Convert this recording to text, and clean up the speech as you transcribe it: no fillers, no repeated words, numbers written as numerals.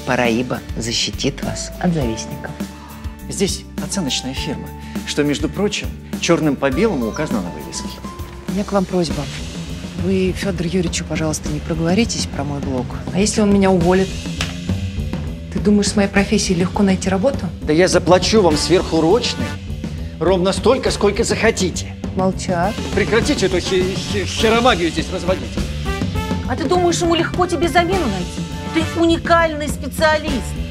Параиба защитит вас от завистников. Здесь оценочная фирма, что, между прочим, черным по белому указано на вывеске. У меня к вам просьба. Вы Федору Юрьевичу, пожалуйста, не проговоритесь про мой блог. А если он меня уволит? Ты думаешь, с моей профессией легко найти работу? Да я заплачу вам сверхурочный ровно столько, сколько захотите. Молчат. Прекратите эту херомагию здесь разводить. А ты думаешь, ему легко тебе замену найти? Ты уникальный специалист.